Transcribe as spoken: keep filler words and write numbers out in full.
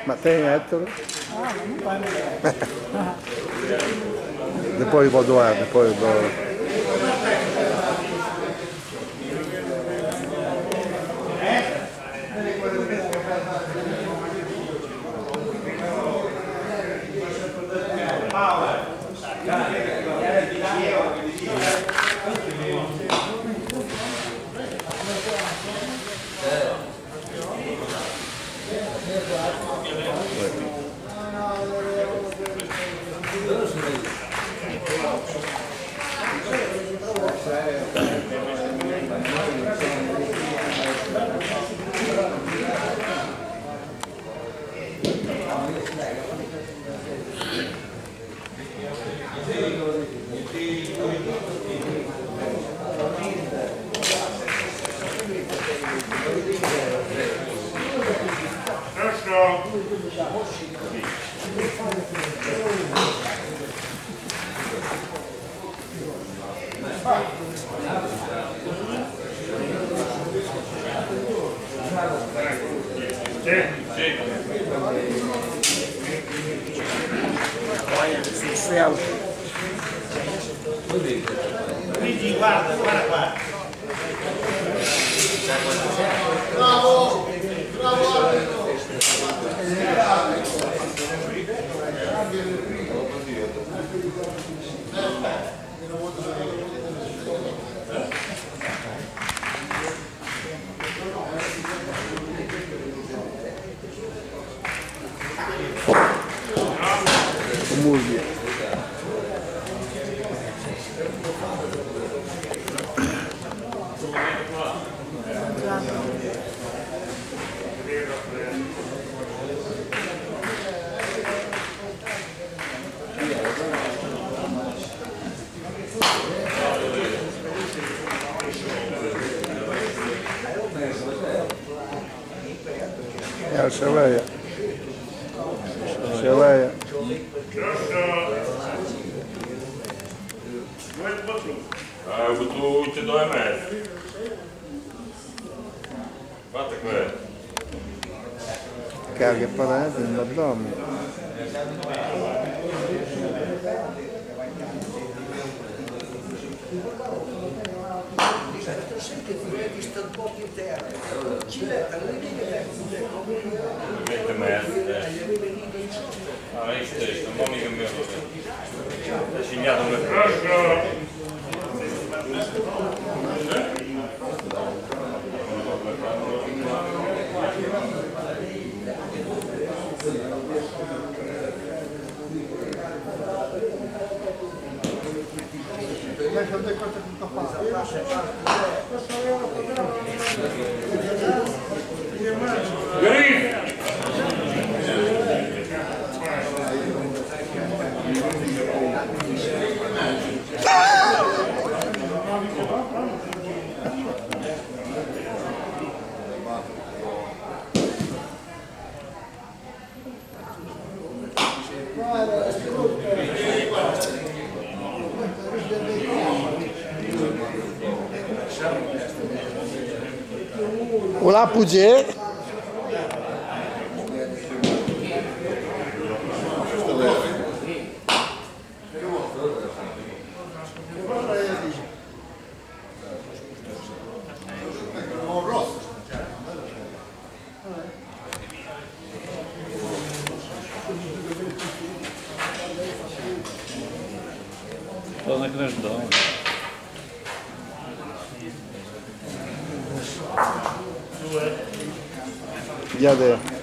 Ma te Ettore? Ah, ma non parlo. Depois vou doar, depois vou... Luigi, guarda, guarda qua. Bravo! Bravo! Moglie. Ja, Šeleja. Šeleja. Ah, bututte due e mezzo. Fatta quello. Carica e parate nell'addome. Mette mezzo. Ah, io stesso, non mica mio. È segnato un metro. Olá, Pudê. To nagраждал. Jadę.